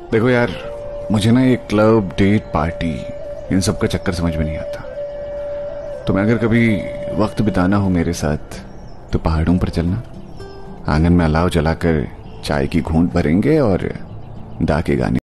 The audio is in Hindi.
देखो यार, मुझे ना ये क्लब डेट पार्टी इन सब का चक्कर समझ में नहीं आता। तुम्हें अगर कभी वक्त बिताना हो मेरे साथ तो पहाड़ों पर चलना। आंगन में अलाव जलाकर चाय की घूंट भरेंगे और दा के गाने